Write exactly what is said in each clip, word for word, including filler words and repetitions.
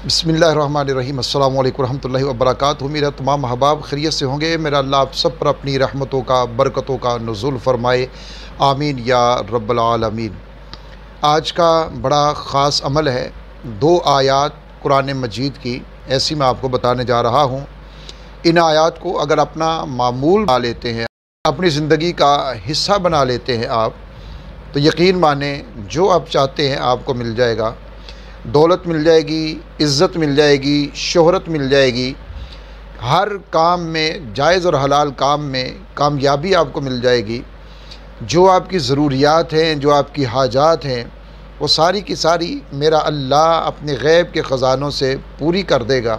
बिस्मिल्लाहिर्रहमानिर्रहीम अस्सलामु अलैकुम रहमतुल्लाहि व बरकातुहू। मेरा तमाम अहबाब खैरियत से होंगे। मेरा अल्लाह आप सब पर अपनी रहमतों का बरकतों का नुज़ुल फ़रमाए, आमीन या रब्बल आलमीन। आज का बड़ा ख़ास अमल है, दो आयात कुरान मजीद की ऐसी मैं आपको बताने जा रहा हूँ। इन आयात को अगर अपना मामूल बना लेते हैं, अपनी ज़िंदगी का हिस्सा बना लेते हैं आप, तो यकीन माने जो आप चाहते हैं आपको मिल जाएगा। दौलत मिल जाएगी, इज़्ज़त मिल जाएगी, शोहरत मिल जाएगी, हर काम में जायज़ और हलाल काम में कामयाबी आपको मिल जाएगी। जो आपकी ज़रूरियात हैं, जो आपकी हाजात हैं, वो सारी की सारी मेरा अल्लाह अपने गैब के ख़ज़ानों से पूरी कर देगा।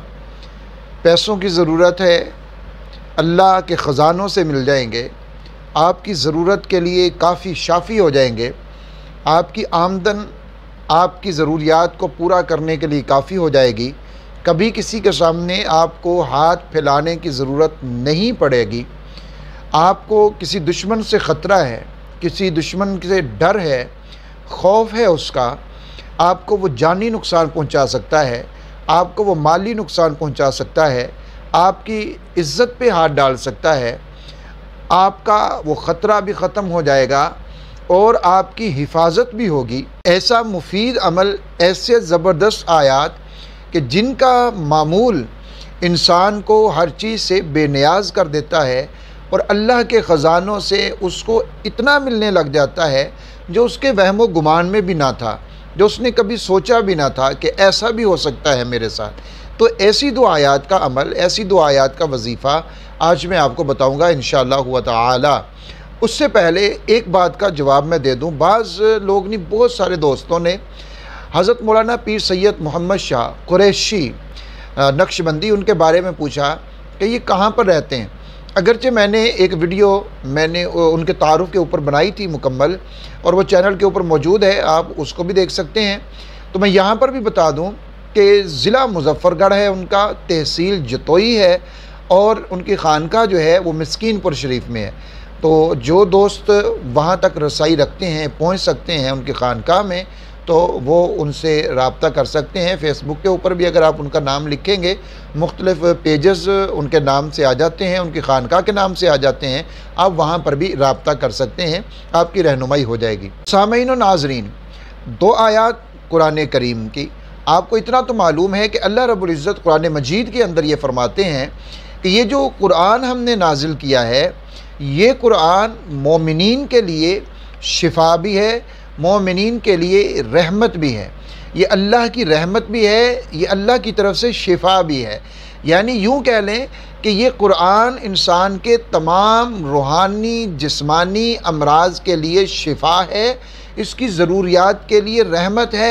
पैसों की ज़रूरत है, अल्लाह के ख़ज़ानों से मिल जाएंगे। आपकी ज़रूरत के लिए काफ़ी शाफ़ी हो जाएंगे। आपकी आमदन आपकी ज़रूरियात को पूरा करने के लिए काफ़ी हो जाएगी। कभी किसी के सामने आपको हाथ फैलाने की ज़रूरत नहीं पड़ेगी। आपको किसी दुश्मन से ख़तरा है, किसी दुश्मन से डर है, खौफ है उसका, आपको वो जानी नुकसान पहुंचा सकता है, आपको वो माली नुकसान पहुंचा सकता है, आपकी इज़्ज़त पे हाथ डाल सकता है। आपका वो ख़तरा भी ख़त्म हो जाएगा और आपकी हिफाजत भी होगी। ऐसा मुफीद अमल, ऐसे ज़बरदस्त आयात कि जिनका मामूल इंसान को हर चीज़ से बेनियाज कर देता है और अल्लाह के ख़ज़ानों से उसको इतना मिलने लग जाता है जो उसके वहमो गुमान में भी ना था, जो उसने कभी सोचा भी ना था कि ऐसा भी हो सकता है मेरे साथ। तो ऐसी दो आयात का अमल, ऐसी दो आयात का वजीफ़ा आज मैं आपको बताऊँगा इंशाअल्लाह हुआ ताला। उससे पहले एक बात का जवाब मैं दे दूं। बाज़ लोग ने, बहुत सारे दोस्तों ने हज़रत मौलाना पीर सैयद मोहम्मद शाह कुरैशी नक्शबंदी, उनके बारे में पूछा कि ये कहाँ पर रहते हैं। अगरचे मैंने एक वीडियो मैंने उनके तारुफ़ के ऊपर बनाई थी मुकम्मल, और वो चैनल के ऊपर मौजूद है, आप उसको भी देख सकते हैं। तो मैं यहाँ पर भी बता दूँ कि ज़िला मुज़फ़्फ़रगढ़ है उनका, तहसील जतोई है, और उनकी खानका जो है वो मिस्कीनपुर शरीफ में है। तो जो दोस्त वहाँ तक रसाई रखते हैं, पहुँच सकते हैं उनकी खानका में, तो वो उनसे रब्ता कर सकते हैं। फ़ेसबुक के ऊपर भी अगर आप उनका नाम लिखेंगे, मुख्तलिफ़ पेजेस उनके नाम से आ जाते हैं, उनकी खानका के नाम से आ जाते हैं, आप वहाँ पर भी रब्ता कर सकते हैं, आपकी रहनुमाई हो जाएगी। सामईन व नाज़रीन, दो आयात कुरान करीम की, आपको इतना तो मालूम है कि अल्लाह रब्बुल इज़्ज़त कुरान मजीद के अंदर ये फ़रमाते हैं कि ये जो कुरान हमने नाजिल किया है, ये कुरान मोमिनीन के लिए शिफा भी है, मोमिनीन के लिए रहमत भी है। ये अल्लाह की रहमत भी है, ये अल्लाह की तरफ से शिफा भी है। यानी यूँ कह लें कि ये कुरान इंसान के तमाम रूहानी जिस्मानी अमराज के लिए शिफा है, इसकी ज़रूरियात के लिए रहमत है,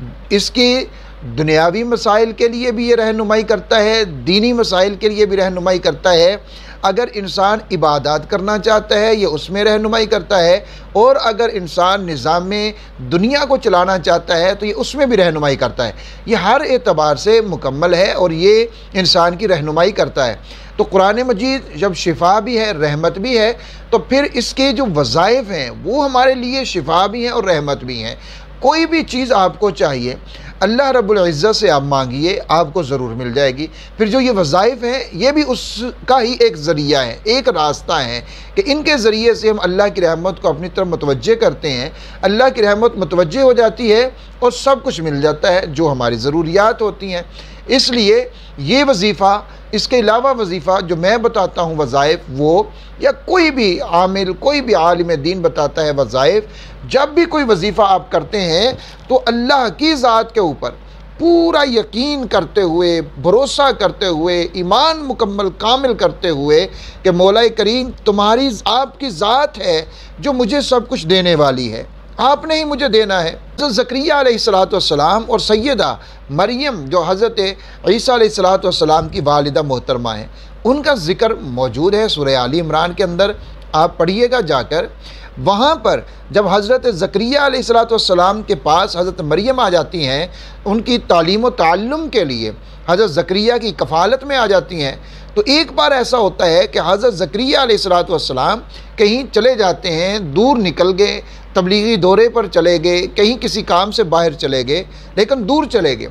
इसकी दुनियावी मसाइल के लिए भी ये रहनुमाई करता है, दीनी मसाइल के लिए भी रहनुमाई करता है। अगर इंसान इबादत करना चाहता है ये उसमें रहनुमाई करता है, और अगर इंसान निज़ाम दुनिया को चलाना चाहता है तो ये उसमें भी रहनुमाई करता है। ये हर एतबार से मुकम्मल है और ये इंसान की रहनुमाई करता है। तो कुरान मजीद जब शिफा भी है, रहमत भी है, तो फिर इसके जो वज़ाइफ़ हैं वो हमारे लिए शिफा भी हैं और रहमत भी हैं। कोई भी चीज़ आपको चाहिए, अल्लाह रब्बुल इज़्ज़त से आप मांगिए, आपको ज़रूर मिल जाएगी। फिर जो ये वज़ाइफ़ हैं ये भी उसका ही एक ज़रिया है, एक रास्ता है कि इनके ज़रिए से हम अल्लाह की रहमत को अपनी तरफ मुतवज्जे करते हैं। अल्लाह की रहमत मुतवज्जे हो जाती है और सब कुछ मिल जाता है जो हमारी ज़रूरियात होती हैं। इसलिए ये वजीफ़ा, इसके अलावा वजीफ़ा जो मैं बताता हूँ वज़ाइफ़, वो या कोई भी आमिल, कोई भी आलिम दीन बताता है वज़ाइफ़, जब भी कोई वजीफ़ा आप करते हैं तो अल्लाह की ज़ात के ऊपर पूरा यकीन करते हुए, भरोसा करते हुए, ईमान मुकम्मल कामिल करते हुए कि मौला करीम तुम्हारी, आपकी ज़ात है जो मुझे सब कुछ देने वाली है, आपने ही मुझे देना है। हज़रत ज़करिया अलैहिस्सलाम और सैयदा मरियम जो हज़रत ईसा अलैहिस्सलाम की वालिदा मोहतरमा है, उनका ज़िक्र मौजूद है सूरह आली इमरान के अंदर, आप पढ़िएगा जाकर। वहाँ पर जब हज़रत ज़करिया अलैहिस्सलाम के पास हज़रत मरियम आ जाती हैं, उनकी तालीम व ताल्लुम के लिए हज़रत ज़करिया की कफ़ालत में आ जाती हैं, तो एक बार ऐसा होता है कि हज़रत ज़करिया अलैहिस्सलाम कहीं चले जाते हैं, दूर निकल गए, तबलीगी दौरे पर चले गए, कहीं किसी काम से बाहर चले गए, लेकिन दूर चले गए।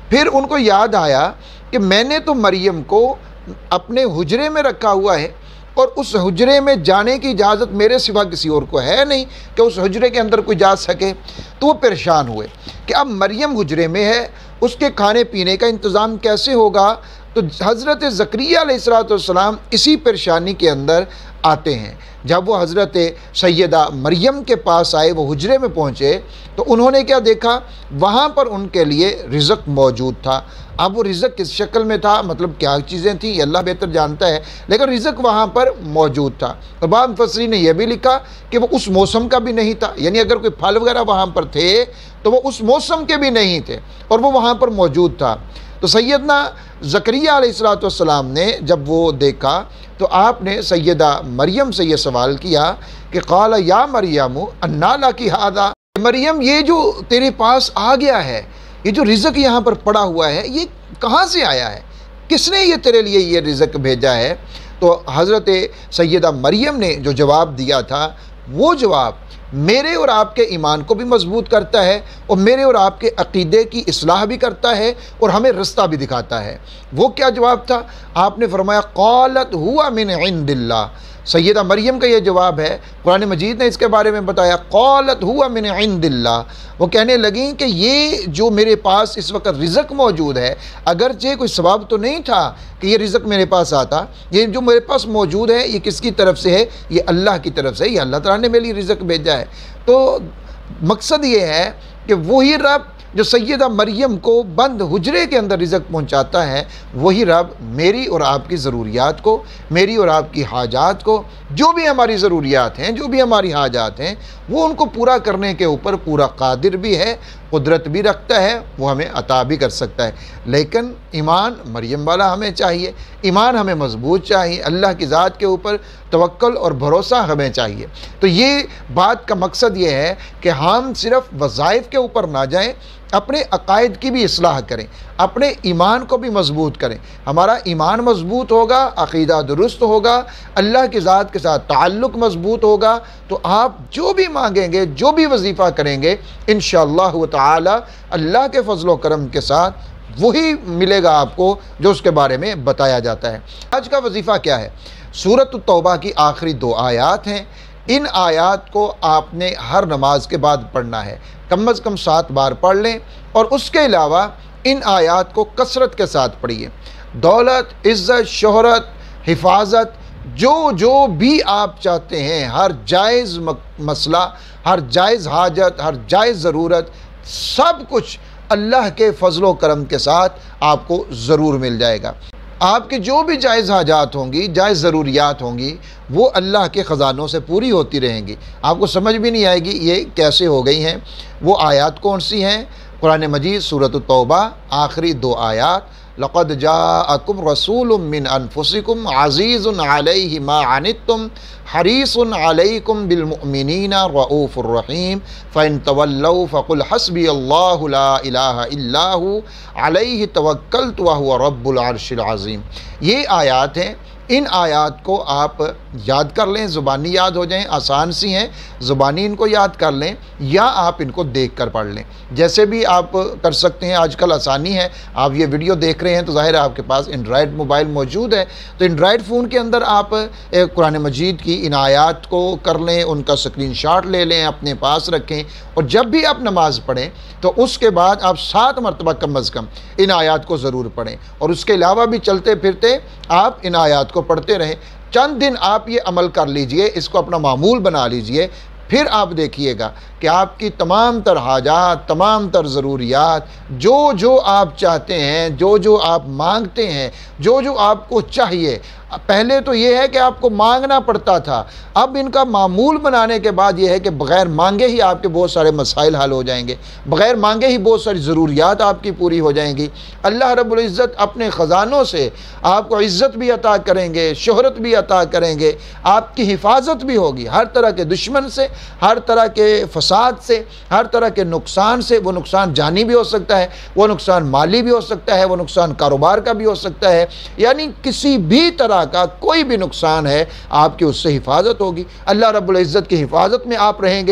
फिर उनको याद आया कि मैंने तो मरियम को अपने हुजरे में रखा हुआ है और उस हुजरे में जाने की इजाज़त मेरे सिवा किसी और को है नहीं कि उस हुजरे के अंदर कोई जा सके। तो वो परेशान हुए कि अब मरियम हुजरे में है, उसके खाने पीने का इंतज़ाम कैसे होगा। तो हज़रत ज़करिया अलैहिस्सलाम इसी परेशानी के अंदर आते हैं। जब वो हज़रत सैयदा मरियम के पास आए, वो हुजरे में पहुँचे, तो उन्होंने क्या देखा, वहाँ पर उनके लिए रिज़्क़ मौजूद था। अब वो रिज़्क़ किस शक्ल में था, मतलब क्या चीज़ें थी, अल्लाह बेहतर जानता है, लेकिन रिज़्क़ वहाँ पर मौजूद था। तो बाद मुफस्सिरीन ने यह भी लिखा कि वो उस मौसम का भी नहीं था, यानी अगर कोई फल वगैरह वहाँ पर थे तो वो उस मौसम के भी नहीं थे और वो वहाँ पर मौजूद था। तो सैयदना ज़करिया अलैहिस्सलाम ने जब वो देखा तो आपने सैयदा मरियम से ये सवाल किया कि क़ाला या मरियम अन्ना लकी हादा, मरियम ये जो तेरे पास आ गया है, ये जो रिज़्क़ यहाँ पर पड़ा हुआ है, ये कहाँ से आया है, किसने ये तेरे लिए ये रिज़्क़ भेजा है। तो हज़रत सैयदा मरियम ने जो जवाब दिया था, वो जवाब मेरे और आपके ईमान को भी मजबूत करता है और मेरे और आपके अक़ीदे की इस्लाह भी करता है और हमें रास्ता भी दिखाता है। वो क्या जवाब था, आपने फरमाया क़ालत हुआ मिन इंदिल्लाह। सैयदा मरियम का ये जवाब है, कुरान मजीद ने इसके बारे में बताया, क़ालत हुआ मिन इंदिल्लाह। वो कहने लगी कि ये जो मेरे पास इस वक्त रिज़्क़ मौजूद है, अगरचे कोई सबब तो नहीं था कि ये रिज़्क़ मेरे पास आता, ये जो मेरे पास मौजूद है ये किसकी तरफ से है, ये अल्लाह की तरफ से है, ये अल्लाह ताला ने मेरे लिए रिज़्क़ भेजा है। तो मकसद ये है कि वही रब जो सैयदा मरियम को बंद हुजरे के अंदर रिज़्क़ पहुंचाता है, वही रब मेरी और आपकी ज़रूरियात को, मेरी और आपकी हाजात को, जो भी हमारी ज़रूरियात हैं, जो भी हमारी हाजात हैं, वो उनको पूरा करने के ऊपर पूरा कादिर भी है, कुदरत भी रखता है, वो हमें अता भी कर सकता है। लेकिन ईमान मरियम वाला हमें चाहिए, ईमान हमें मजबूत चाहिए, अल्लाह की ज़ात के ऊपर तवक्ल और भरोसा हमें चाहिए। तो ये बात का मकसद ये है कि हम सिर्फ़ वज़ाइफ के ऊपर ना जाएं, अपने अकायद की भी इस्लाह करें, अपने ईमान को भी मजबूत करें। हमारा ईमान मजबूत होगा, अक़ीदा दुरुस्त होगा, अल्लाह की ज़ात के साथ ताल्लुक़ मजबूत होगा, तो आप जो भी मांगेंगे, जो भी वजीफ़ा करेंगे, इंशाअल्लाह ताला अल्लाह के फजल व करम के साथ वही मिलेगा आपको जो उसके बारे में बताया जाता है। आज का वजीफ़ा क्या है, सूरत तौबा की आखिरी दो आयात हैं। इन आयात को आपने हर नमाज के बाद पढ़ना है, कम अज़ कम सात बार पढ़ लें और उसके अलावा इन आयात को कसरत के साथ पढ़िए। दौलत, इज़्ज़त, शोहरत, हिफाजत, जो जो भी आप चाहते हैं, हर जायज़ मसला, हर जायज़ हाजत, हर जायज़ ज़रूरत, सब कुछ अल्लाह के फजल व करम के साथ आपको ज़रूर मिल जाएगा। आपकी जो भी जायज़ हाजात होंगी, जायज़ ज़रूरियात होंगी, वो अल्लाह के ख़जानों से पूरी होती रहेंगी। आपको समझ भी नहीं आएगी ये कैसे हो गई हैं। वो आयात कौन सी हैं, कुरान मजीद सूरत तौबा आखिरी दो आयात, लक़द जाअकुम रसूलुम मिन अनफुसिकुम अज़ीज़ुन अलैहि मा अनित्तुम हरीसुन अलैकुम बिलमुमिनीना रऊफ़ुर रहीम फ़इन तवल्लौ फ़क़ुल हस्बियल्लाहु ला इलाहा इल्ला हु अलैहि तवक्कलतु व हुवा रब्बुल अर्शिल अज़ीम। ये आयात हैं। इन आयात को आप याद कर लें, ज़ुबानी याद हो जाएं, आसान सी हैं, ज़ुबानी इनको याद कर लें या आप इनको देख कर पढ़ लें, जैसे भी आप कर सकते हैं। आजकल आसानी है, आप ये वीडियो देख रहे हैं तो ज़ाहिर है आपके पास एंड्रॉयड मोबाइल मौजूद है, तो एंड्रॉयड फ़ोन के अंदर आप कुरान मजीद की इन आयात को कर लें, उनका स्क्रीनशॉट ले लें, अपने पास रखें और जब भी आप नमाज़ पढ़ें तो उसके बाद आप सात मरतबा कम अज़ कम इन आयात को ज़रूर पढ़ें और उसके अलावा भी चलते फिरते आप इन आयात को पढ़ते रहें। चंद दिन आप ये अमल कर लीजिए, इसको अपना मामूल बना लीजिए, फिर आप देखिएगा कि आपकी तमाम तर हाजात, तमाम तर ज़रूरियात, जो जो आप चाहते हैं, जो जो आप मांगते हैं, जो जो आपको चाहिए, पहले तो ये है कि आपको मांगना पड़ता था, अब इनका मामूल बनाने के बाद ये है कि बग़ैर मांगे ही आपके बहुत सारे मसाइल हल हो जाएंगे, बग़ैर मांगे ही बहुत सारी ज़रूरियात आपकी पूरी हो जाएंगी। अल्लाह रब्बुल इज़्ज़त अपने ख़जानों से आपको इज़्ज़त भी अता करेंगे, शोहरत भी अता करेंगे, आपकी हिफाजत भी होगी हर तरह के दुश्मन से, हर तरह के फसाद से, हर तरह के नुकसान से। वो नुकसान जानी भी हो सकता है, वो नुकसान माली भी हो सकता है, वो नुकसान कारोबार का भी हो सकता है, यानी किसी भी तरह का कोई भी नुकसान है आपकी उससे हिफाजत होगी। अल्लाह रब्बुल इज़्ज़त की हिफाजत में आप रहेंगे,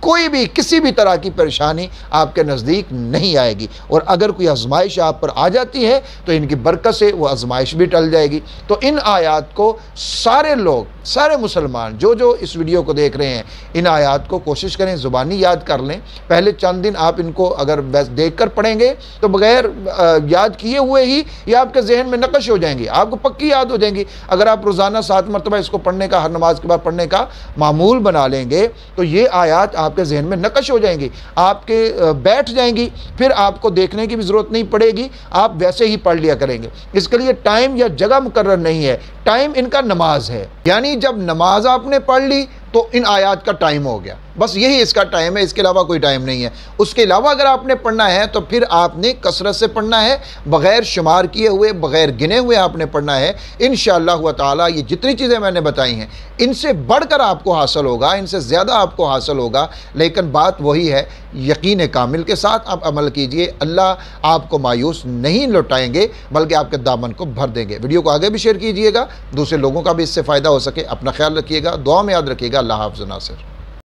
कोई भी किसी भी तरह की परेशानी आपके नज़दीक नहीं आएगी। और अगर कोई आजमाइश आप पर आ जाती है तो इनकी बरकत से वो आजमाइश भी टल जाएगी। तो इन आयात को सारे लोग, सारे मुसलमान जो जो इस वीडियो को देख रहे हैं, इन आयात को कोशिश करें ज़ुबानी याद कर लें। पहले चंद दिन आप इनको अगर देख कर पढ़ेंगे तो बग़ैर याद किए हुए ही ये आपके जहन में नकश हो जाएंगी, आपको पक्की याद हो जाएंगी। अगर आप रोज़ाना सात मरतबा इसको पढ़ने का, हर नमाज के बाद पढ़ने का मामूल बना लेंगे तो ये आयात आपके जहन में नकश हो जाएंगी, आपके बैठ जाएंगी, फिर आपको देखने की भी ज़रूरत नहीं पड़ेगी, आप वैसे ही पढ़ लिया करेंगे। इसके लिए टाइम या जगह मुकर्रर नहीं है, टाइम इनका नमाज है। यानी जब नमाज आपने पढ़ ली तो इन आयात का टाइम हो गया, बस यही इसका टाइम है, इसके अलावा कोई टाइम नहीं है। उसके अलावा अगर आपने पढ़ना है तो फिर आपने कसरत से पढ़ना है, बग़ैर शुमार किए हुए, बग़ैर गिने हुए आपने पढ़ना है। इंशाअल्लाह ताला ये जितनी चीज़ें मैंने बताई हैं इनसे बढ़कर आपको हासिल होगा, इनसे ज़्यादा आपको हासिल होगा। लेकिन बात वही है, यकीन कामिल के साथ आप अमल कीजिए, अल्लाह आपको मायूस नहीं लौटाएंगे बल्कि आपके दामन को भर देंगे। वीडियो को आगे भी शेयर कीजिएगा, दूसरे लोगों का भी इससे फ़ायदा हो सके। अपना ख्याल रखिएगा, दुआ में याद रखिएगा। अल्लाह हाफ़िज़ नासिर।